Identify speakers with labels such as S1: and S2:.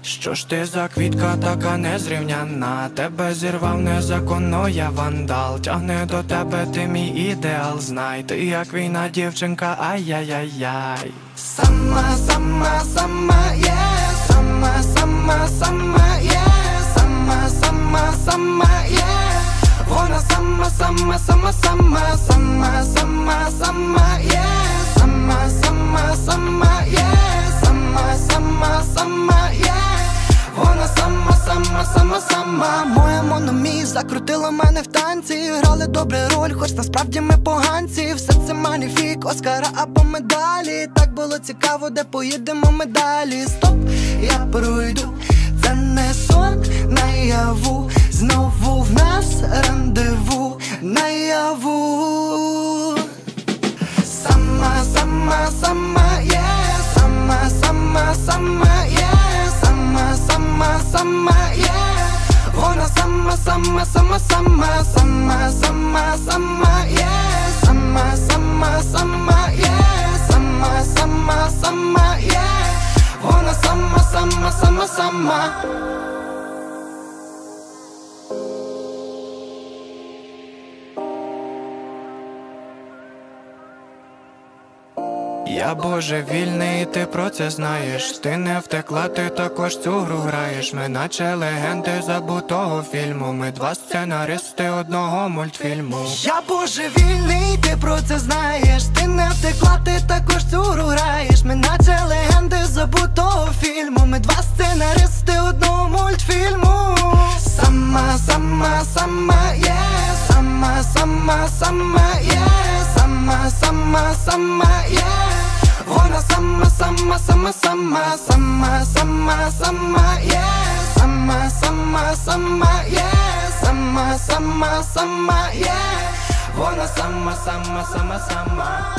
S1: Що ж ти за квітка така незрівняна? Тебе зірвав незаконно, я вандал. Тягне до тебе, ти мій ідеал, знай. Ти як війна дівчинка, ай-яй-яй-яй.
S2: Сама, сама, сама, yeah. Сама, сама, сама, yeah. Сама, сама, сама, yeah. Вона сама, сама, сама, сама, сама, сама, сама, yeah. Сама, сама, сама, yeah. Сама, сама, сама, yeah. Вона сама, сама, сама, сама. Моя мономі закрутила мене в танці. Грали добре роль, хоч насправді ми поганці. Все це маніфік, Оскара або медалі. Так було цікаво, де поїдемо ми далі. Стоп, я пройду, це не сон наяву. Знову в нас рандеву наяву. Сама, сама, сама, yeah. Сама, сама, сама, yeah. Сама, сама, сама, yeah. Вона сама, сама, сама, сама, сама, сама, сама, yeah. Сама, сама, сама, yeah. Сама, сама, сама, yeah. Вона сама, сама, сама, сама.
S1: Я божевільний, і ти про це знаєш. Ти не втекла, ти також цю гру граєш. Ми наче легенди забутого фільму. Ми два сценаристи одного мультфільму.
S2: Я божевільний, ти про це знаєш. Ти не втекла, ти також цю гру граєш. Ми наче легенди забутого фільму. Ми два сценаристи одного мультфільму. Сама, сама, сама, yeah. Сама, сама, сама, yeah. Сама, сама, сама, yeah. Вона сама, сама, сама, сама, сама, сама, сама, yeah. Сама, сама, сама, yeah. Сама, сама, сама, yeah. Вона сама, сама, сама, сама.